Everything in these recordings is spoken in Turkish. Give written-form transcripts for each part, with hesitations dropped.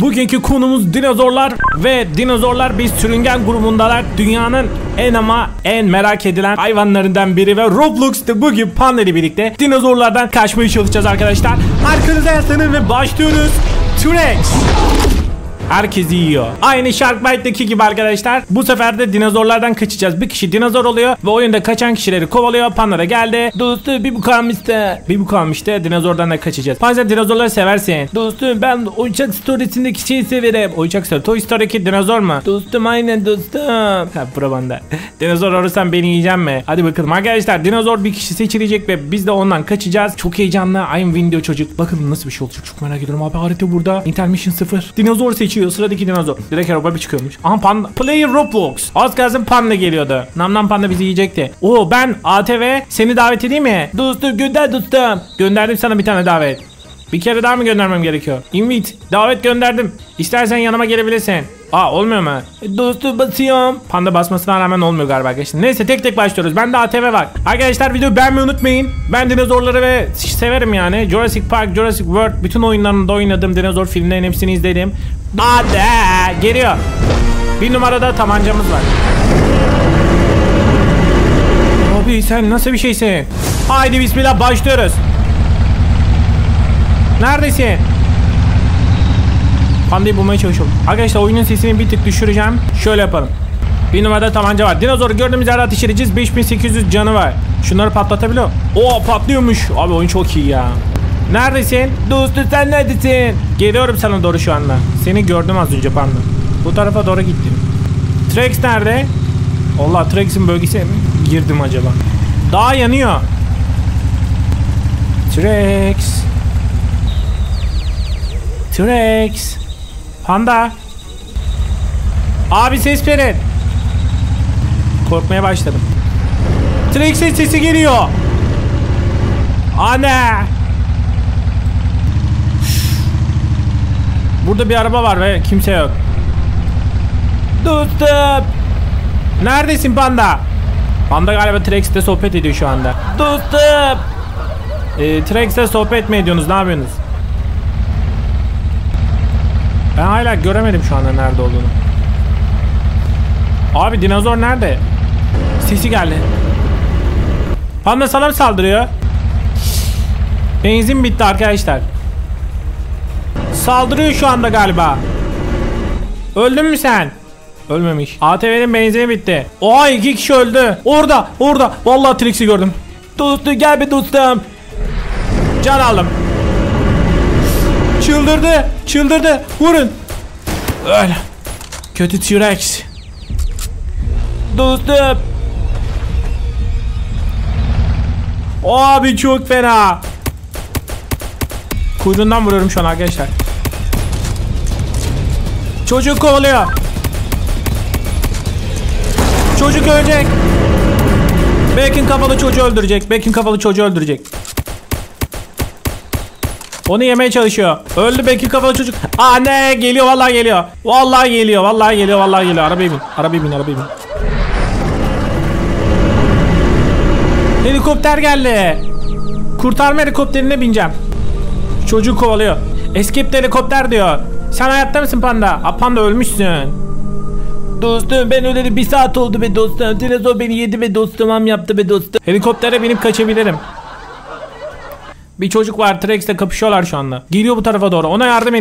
Bugünkü konumuz dinozorlar ve dinozorlar bir sürüngen grubundalar. Dünyanın en merak edilen hayvanlarından biri ve Roblox'ta bugün Panda ile birlikte dinozorlardan kaçmaya çalışacağız arkadaşlar. Arkanıza yaslanın ve başlıyoruz. T-Rex. Herkes yiyor. Aynı Sharkbite'daki gibi arkadaşlar. Bu sefer de dinozorlardan kaçacağız. Bir kişi dinozor oluyor ve oyunda kaçan kişileri kovalıyor. Panda da geldi. Dostum bir bu kalmıştı. Dinozordan da kaçacağız. Panda dinozorları seversin. Dostum ben oyuncak storiesindeki şeyi severim. Oyuncak story. Toy Story'deki dinozor mu? Dostum aynen dostum. Ha bunda. Dinozor olursan beni yiyeceksin mi? Hadi bakalım arkadaşlar. Dinozor bir kişi seçilecek ve biz de ondan kaçacağız. Çok heyecanlı. I'm Window çocuk. Bakın nasıl bir şey olacak. Çok merak ediyorum abi. Harita burada. Intermission 0. Dinozor seçiyor. Sıradaki dinozor. Direkt araba bir çıkıyormuş. Aha Panda. Player Roblox. Az kalsın Panda geliyordu. Nam Panda bizi yiyecekti. Oo ben ATV seni davet edeyim mi? Dostum gönder dostum. Gönderdim sana bir tane davet. Bir kere daha mı göndermem gerekiyor? Invite. Davet gönderdim. İstersen yanıma gelebilirsin. Aa olmuyor mu? Dostum basıyorum. Panda basmasına rağmen olmuyor galiba arkadaşlar. Neyse tek tek başlıyoruz. Bende ATV var. Arkadaşlar videoyu beğenmeyi unutmayın. Ben dinozorları ve severim yani. Jurassic Park, Jurassic World bütün oyunlarında oynadım. Dinozor filmlerin hepsini izledim. Hadi geliyor. Bir numarada tabancamız var. Abi sen nasıl bir şeysin? Haydi bismillah başlıyoruz. Neredesin? Pandayı bulmaya çalışıyorum. Arkadaşlar oyunun sesini bir tık düşüreceğim. Şöyle yapalım. Bir numarada tabanca var. Dinozoru gördüğümüz yerde ateş edeceğiz. 5800 canı var. Şunları patlatabiliyor. Oo patlıyormuş. Abi oyun çok iyi ya. Neredesin? Dostum sen neredesin? Geliyorum sana doğru şu anda. Seni gördüm az önce Panda. Bu tarafa doğru gittim. T-Rex nerede? Allah T-Rex'in bölgesine mi girdim acaba? Daha yanıyor. T-Rex. T-Rex. Panda. Abi ses verin. Korkmaya başladım. T-Rex'in sesi geliyor. Ana. Burada bir araba var ve kimse yok. Dostum. Neredesin Panda? Panda galiba T-Rex'te sohbet ediyor şu anda. Dostum. T-Rex'te sohbet mi ediyorsunuz? Ne yapıyorsunuz? Ben hala göremedim şu anda nerede olduğunu. Abi dinozor nerede? Sesi geldi. Panda sana mı saldırıyor? Benzin bitti arkadaşlar. Saldırıyor şu anda galiba. Öldün mü sen? Ölmemiş. ATV'nin benzini bitti. Oha 2 kişi öldü. Orada. Vallahi T-Rex'i gördüm. Dostum gel be dostum. Can aldım. Çıldırdı. Vurun. Öyle. Kötü T-Rex. Dostum. Abi çok fena. Kuyruğundan vuruyorum şu an arkadaşlar. Çocuk kovalıyor. Çocuk ölecek. Bacon kafalı çocuğu öldürecek. Onu yemeye çalışıyor. Öldü Bacon kafalı çocuk. Ne geliyor vallahi geliyor. Vallahi geliyor. Arabaya bin. Helikopter geldi. Kurtarma helikopterine bineceğim. Çocuğu kovalıyor. Escape helikopter diyor. Sen hayatta mısın Panda? Panda ölmüşsün. Dostum ben öleli 1 saat oldu be dostum. Dinozor beni yedi be dostum. Yaptı be dostum. Helikoptere binip kaçabilirim. Bir çocuk var. T-Rex'le kapışıyorlar şu anda. Geliyor bu tarafa doğru. Ona yardım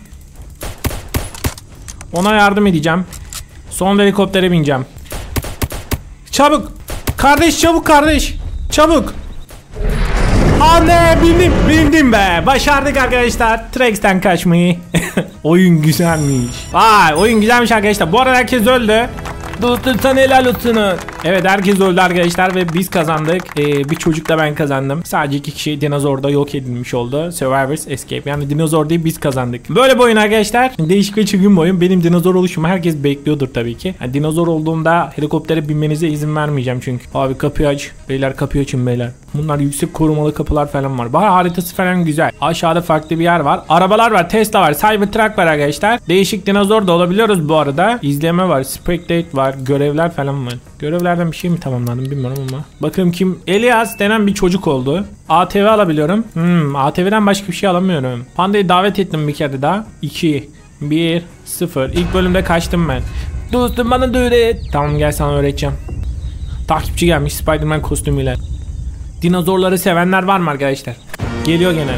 edeceğim. Sonra helikoptere bineceğim. Çabuk. Kardeş. Çabuk. Anne bindim be. Başardık arkadaşlar. T-Rex'ten kaçmayı. Oyun güzelmiş. Oyun güzelmiş arkadaşlar. Bu arada herkes öldü. Dostum sana helal olsun. Evet herkes öldü arkadaşlar ve biz kazandık. Bir çocuk da ben kazandım. Sadece 2 kişi dinozorda yok edilmiş oldu. Survivors Escape. Yani dinozor değil biz kazandık. Böyle bir oyun arkadaşlar. Değişik ve çılgın bir oyun. Benim dinozor oluşumu herkes bekliyordur tabii ki. Yani dinozor olduğumda helikoptere binmenize izin vermeyeceğim çünkü. Abi kapıyı aç. Beyler kapıyı açın beyler. Bunlar yüksek korumalı kapılar falan var. Bayağı haritası falan güzel. Aşağıda farklı bir yer var. Arabalar var. Tesla var. Cybertruck var arkadaşlar. Değişik dinozor da olabiliyoruz bu arada. İzleme var. Spectate var. Görevler falan var. Görevlerden bir şey mi tamamladım bilmiyorum ama. Bakalım kim? Elias denen bir çocuk oldu. ATV alabiliyorum. ATV'den başka bir şey alamıyorum. Panda'yı davet ettim bir kere daha. 2. 1, 0. İlk bölümde kaçtım ben. Dostum bana da öğret. Tamam gel sana öğreteceğim. Takipçi gelmiş Spider-Man kostümüyle. Dinozorları sevenler var mı arkadaşlar? Geliyor gene.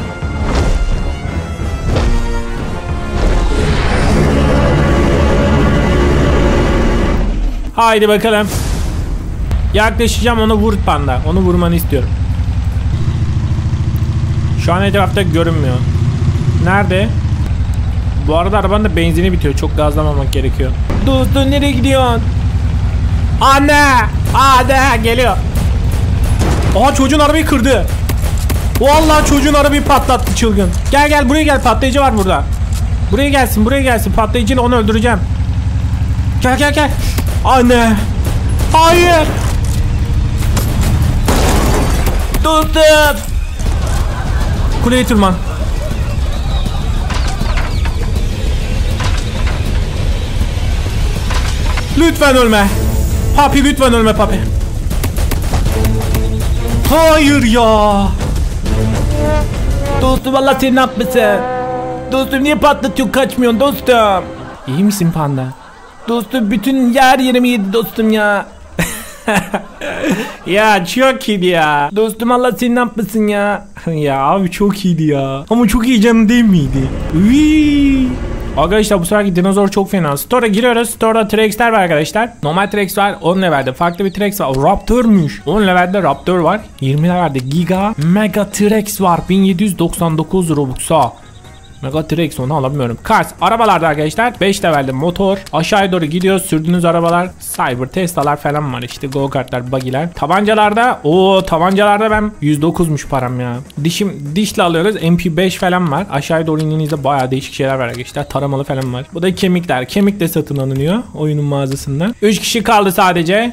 Haydi bakalım. Yaklaşacağım, onu vur panda. Onu vurmanı istiyorum. Şu an etrafta görünmüyor. Nerede? Bu arada arabanın da benzini bitiyor. Çok gazlamamak gerekiyor. Dostum nereye gidiyorsun? Anne! Anne geliyor. Aha çocuğun arabayı kırdı. Vallahi çocuğun arabayı patlattı çılgın. Gel gel buraya gel, patlayıcı var burada. Buraya gelsin, buraya gelsin. Patlayıcıyla onu öldüreceğim. Gel gel gel. Anne. Hayır. Dostum. Kuleye tırman. Lütfen ölme. Papi lütfen ölme papi. Hayır ya. Dostum Allah seni ne yapmasın. Dostum niye patlatıyorsun, kaçmıyorsun dostum. İyi misin panda? Dostum bütün yer yerimi yedi dostum ya. Ya çok iyiydi ya. Dostum Allah seni ne yapmasın ya. Ya abi çok iyiydi ya. Ama çok iyi canım değil miydi? Uyyy. Arkadaşlar bu seferki dinozor çok fena. Store'a giriyoruz. Store'da T-Rex'ler var arkadaşlar. Normal T-Rex var 10 levelde. Farklı bir T-Rex var. Raptor'muş. 10 levelde Raptor var. 20 levelde Giga Mega T-Rex var. 1799 Robux'a. Mega T-Rex onu alamıyorum. Cars arabalarda arkadaşlar 5 levelde motor. Aşağıya doğru gidiyor sürdüğünüz arabalar. Cyber Tesla'lar falan var işte, go kartlar, buggy'ler. Tabancalarda tabancalarda ben 109'muş param ya. Dişle alıyoruz. MP5 falan var. Aşağıya doğru indiğinizde bayağı değişik şeyler var arkadaşlar. Taramalı falan var. Bu da kemikler. Kemik de satın alınıyor oyunun mağazasından. 3 kişi kaldı sadece.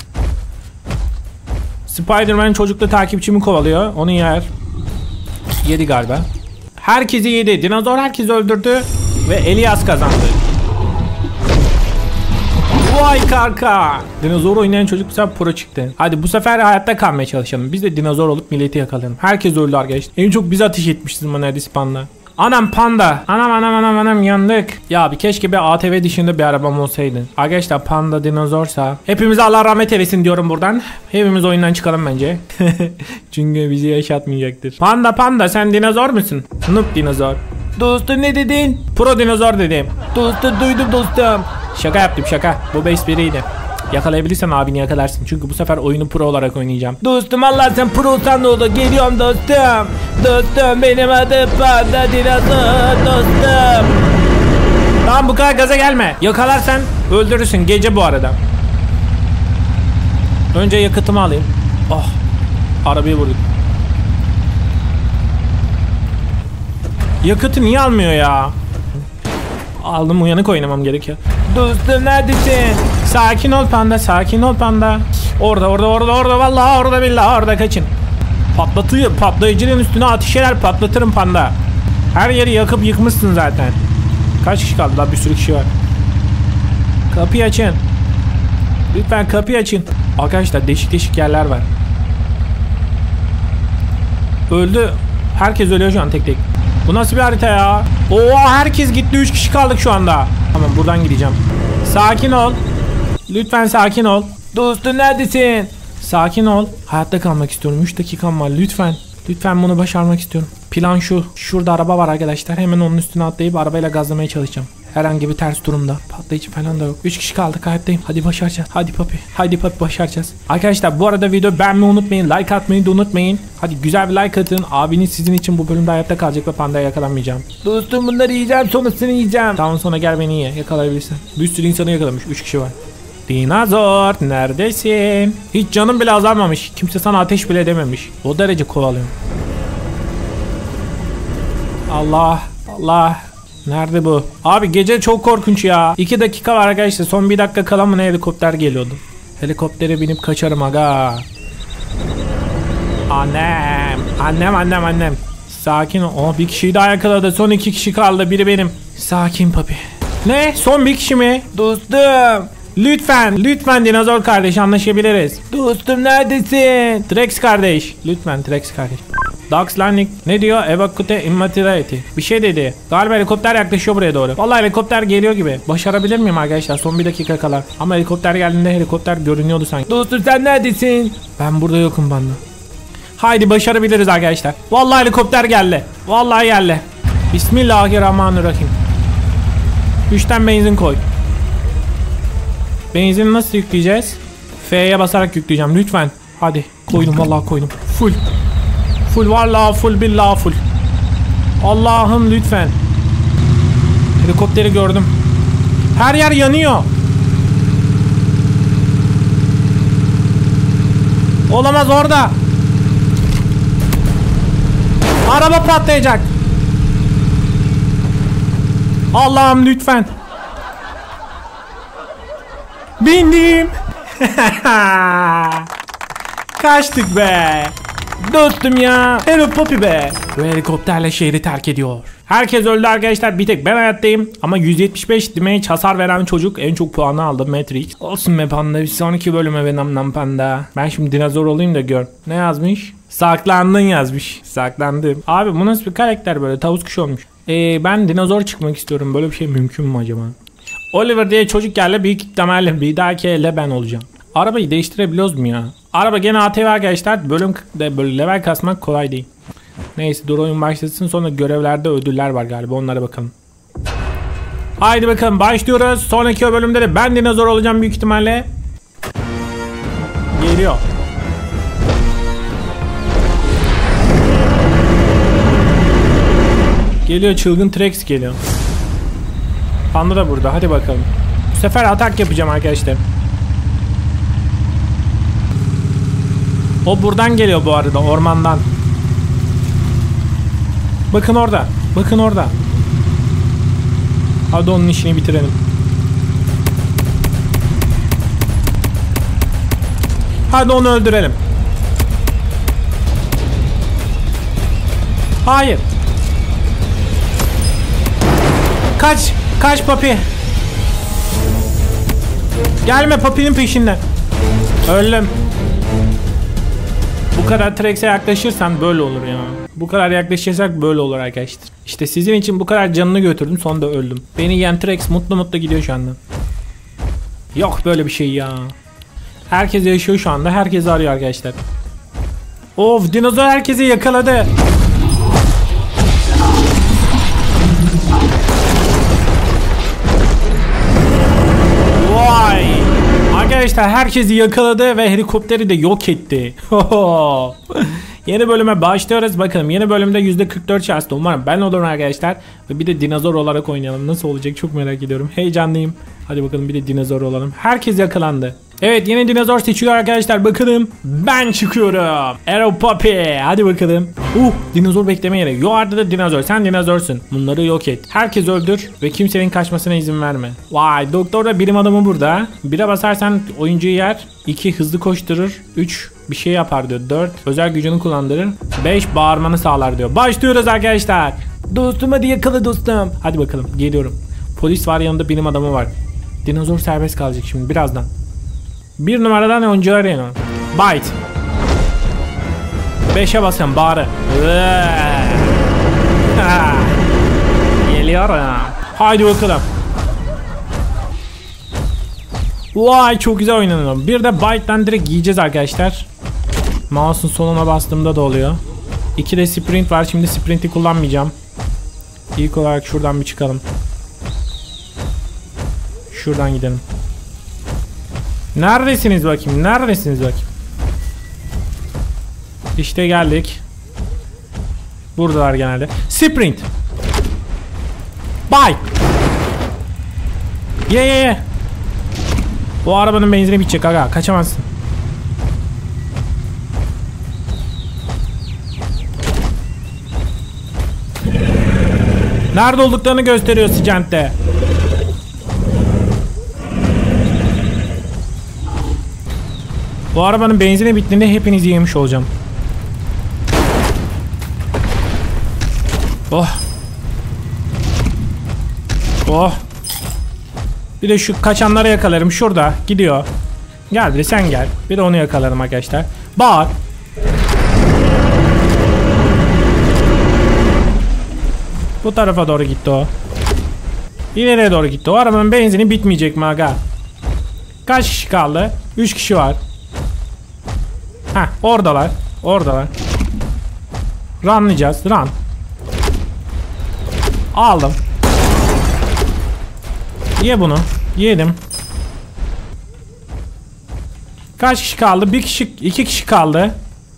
Spider-Man çocuklu takipçimi kovalıyor. Onu yer. Yedi galiba. Herkesi yedi. Dinozor herkesi öldürdü. Ve Elias kazandı. Vay kanka. Dinozor oynayan çocuk bu sefer pro çıktı. Hadi bu sefer hayatta kalmaya çalışalım. Biz de dinozor olup milleti yakalayalım. Herkes öldü arkadaşlar. En çok biz ateş etmişiz bana neredeyse panda. Anam panda. Anam yandık. Ya bir keşke bir ATV dışında bir arabam olsaydı. Arkadaşlar panda dinozorsa hepimize Allah rahmet eylesin diyorum buradan. Hepimiz oyundan çıkalım bence. Çünkü bizi yaşatmayacaktır. Panda sen dinozor musun? Noob dinozor. Dostum ne dedin? Pro dinozor dedim. Dostum duydum dostum. Şaka yaptım şaka. Bu espriydi. Yakalayabilirsen abini yakalarsın. Çünkü bu sefer oyunu pro olarak oynayacağım. Dostum Allah sen pro olsan ne olur. Geliyorum dostum. Dostum benim adım Panda Dinozor dostum. Tamam bu kadar gaza gelme. Yakalarsan öldürürsün. Gece bu arada. Önce yakıtımı alayım. Oh. Arabayı vurduk. Yakıtı niye almıyor ya? Aldım, uyanık oynamam gerekiyor. Dostum neredesin? Sakin ol panda, sakin ol panda. Orada vallahi orada billahi orada, kaçın. Patlayıcının üstüne ateşler patlatırım panda. Her yeri yakıp yıkmışsın zaten. Kaç kişi kaldı? Daha bir sürü kişi var. Kapıyı açın. Lütfen kapıyı açın. Arkadaşlar değişik yerler var. Öldü. Herkes ölüyor şu an tek tek. Bu nasıl bir harita ya? Oo herkes gitti, 3 kişi kaldık şu anda. Tamam buradan gideceğim. Sakin ol. Lütfen sakin ol. Dostum neredesin? Sakin ol. Hayatta kalmak istiyorum. 3 dakikam var lütfen. Lütfen bunu başarmak istiyorum. Plan şu. Şurada araba var arkadaşlar. Hemen onun üstüne atlayıp arabayla gazlamaya çalışacağım. Herhangi bir ters durumda. Patlayıcı falan da yok. 3 kişi kaldık, hayattayım. Hadi başaracağız. Hadi papi. Hadi papi başaracağız. Arkadaşlar bu arada video beğenmeyi unutmayın. Like atmayı da unutmayın. Hadi güzel bir like atın. Abiniz sizin için bu bölümde hayatta kalacak ve pandaya yakalanmayacağım. Dostum bunları yiyeceğim, sonrasını yiyeceğim. Tamam sonra gel beni ye. Yakalayabilirsin. Bir sürü insanı yakalamış. 3 kişi var. Dinozor neredesin? Hiç canım bile azalmamış. Kimse sana ateş bile edememiş. O derece kovalıyorum. Allah. Nerede bu? Abi gece çok korkunç ya. 2 dakika var arkadaşlar. Son 1 dakika kala mı ne helikopter geliyordu. Helikoptere binip kaçarım aga. Annem. Sakin ol. Oh, bir kişiyi daha yakaladı. Son 2 kişi kaldı. Biri benim. Sakin papi. Ne? Son 1 kişi mi? Dostum. Lütfen dinozor kardeş, anlaşabiliriz. Dostum neredesin? T-Rex kardeş. Lütfen T-Rex kardeş. Ducks landing. Ne diyor? Evacuate immateriality. Bir şey dedi. Galiba helikopter yaklaşıyor buraya doğru. Vallahi helikopter geliyor gibi. Başarabilir miyim arkadaşlar? Son bir dakika kala. Ama helikopter geldiğinde helikopter görünüyordu sanki. Dostum sen neredesin? Ben burada yokum bana. Haydi başarabiliriz arkadaşlar. Vallahi helikopter geldi. Vallahi geldi. Bismillahirrahmanirrahim. 3'ten benzin koy. Benzini nasıl yükleyeceğiz? F'ye basarak yükleyeceğim lütfen. Hadi koydum, vallahi koydum. Full. Full, vallahi full, billahi full. Allah'ım lütfen. Helikopteri gördüm. Her yer yanıyor. Olamaz orada. Araba patlayacak. Allah'ım lütfen. Bindim. Kaçtık be. Dostum ya. Hello Poppy be. Bu helikopterle şehri terk ediyor. Herkes öldü arkadaşlar. Bir tek ben hayattayım. Ama 175 damage hasar veren çocuk en çok puanı aldı. Matrix. Olsun be panda. Bir sonraki bölüme benim panda. Ben şimdi dinozor olayım da gör. Ne yazmış? Saklandın yazmış. Saklandım. Abi bu nasıl bir karakter böyle? Tavus kuşu olmuş. Ben dinozor çıkmak istiyorum. Böyle bir şey mümkün mü acaba? Oliver diye çocuk geldi. Büyük ihtimalle bir dahaki elde ben olacağım. Arabayı değiştirebiliyoruz mu ya? Araba gene ATV arkadaşlar. Böyle level kasmak kolay değil. Neyse dur oyun başlasın, sonra görevlerde ödüller var galiba, onlara bakalım. Haydi bakalım başlıyoruz. Sonraki bölümde de ben dinozor olacağım büyük ihtimalle. Geliyor. Geliyor, çılgın T-Rex geliyor. Panda da burada, hadi bakalım. Bu sefer atak yapacağım arkadaşlar. O buradan geliyor bu arada, ormandan. Bakın orada. Bakın orada. Hadi onun işini bitirelim. Hadi onu öldürelim. Hayır. Kaç. Kaç papi. Gelme papinin peşinden. Öldüm. Bu kadar T-Rex'e yaklaşırsan böyle olur ya. Bu kadar yaklaşırsak böyle olur arkadaşlar. İşte sizin için bu kadar canını götürdüm, sonunda öldüm. Beni yiyen T-Rex mutlu mutlu gidiyor şu anda. Yok böyle bir şey ya. Herkes yaşıyor şu anda. Herkes arıyor arkadaşlar. Of, dinozor herkesi yakaladı. Vay. Arkadaşlar herkesi yakaladı ve helikopteri de yok etti. Yeni bölüme başlıyoruz. Bakalım yeni bölümde %44 şanslı. Umarım ben olurum arkadaşlar. Ve bir de dinozor olarak oynayalım. Nasıl olacak çok merak ediyorum. Heyecanlıyım. Hadi bakalım bir de dinozor olalım. Herkes yakalandı. Evet, yeni dinozor seçiyor arkadaşlar. Bakalım ben çıkıyorum. Arrow Poppy. Hadi bakalım. Dinozor bekleme yeri. Yo, Arda da dinozor. Sen dinozorsun. Bunları yok et. Herkes öldür ve kimsenin kaçmasına izin verme. Vay, doktor da bilim adamı burada. 1'e basarsan oyuncuyu yer. 2 hızlı koşturur. 3 bir şey yapar diyor. 4 özel gücünü kullandırır. 5 bağırmanı sağlar diyor. Başlıyoruz arkadaşlar. Dostum hadi yakala dostum. Hadi bakalım geliyorum. Polis var, yanında bilim adamı var. Dinozor serbest kalacak şimdi birazdan. 1 numaradan oyuncu arayın. Bite. 5'e basın bağırı. Geliyor ha. Haydi bakalım. Vay, çok güzel oynanıyor. Bir de Bite'den direkt yiyeceğiz arkadaşlar. Mouse'un soluna bastığımda da oluyor. 2 de sprint var. Şimdi sprinti kullanmayacağım. İlk olarak şuradan bir çıkalım. Şuradan gidelim. Neredesiniz bakayım? Neredesiniz bakayım? İşte geldik. Buradalar genelde. Sprint. Bye. Ye. Bu arabanın benzini bitecek aga. Kaçamazsın. Nerede olduklarını gösteriyor Sigent'te. Bu arabanın benzini bittiğinde hepinizi yemiş olacağım. Oh. Bir de şu kaçanları yakalarım. Şurada gidiyor. Gel bir de sen gel. Bir de onu yakalarım arkadaşlar. Bağır. Bu tarafa doğru gitti o. İleriye doğru gitti. O arabanın benzini bitmeyecek mi aga? Kaç kişi kaldı? 3 kişi var. Heh, oradalar. Oradalar. Runlayacağız. Run. Aldım. Ye bunu. Yedim. Kaç kişi kaldı? Bir kişi, 2 kişi kaldı.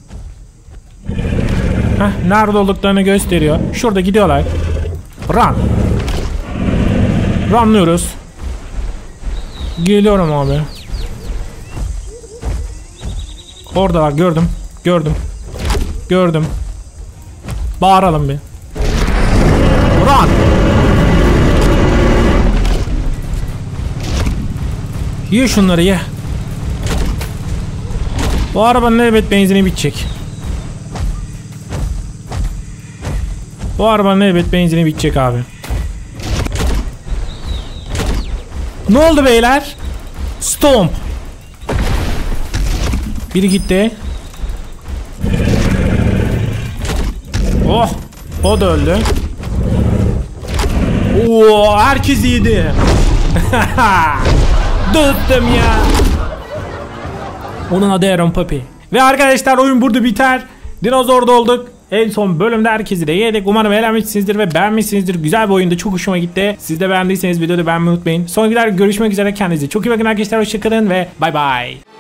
Heh, nerede olduklarını gösteriyor. Şurada gidiyorlar. Run. Runlıyoruz. Geliyorum abi. Oradalar, gördüm. Gördüm. Gördüm. Bağıralım bir. Run. Ye şunları ye. Bu arabanın elbet benzini bitecek. Bu arabanın elbet benzini bitecek abi. Ne oldu beyler? Stomp. Biri gitti. Oh. O da öldü. Oo, herkes yedi. Döttüm ya. Onun adı Aaron Papi. Ve arkadaşlar oyun burada biter. Dinozor'da olduk. En son bölümde herkesi de yedik. Umarım eğlenmişsinizdir ve beğenmişsinizdir. Güzel bir oyundu. Çok hoşuma gitti. Siz de beğendiyseniz videoda beğenmeyi unutmayın. Sonrakiler görüşmek üzere. Kendinize çok iyi bakın arkadaşlar. Hoşçakalın ve bay bay.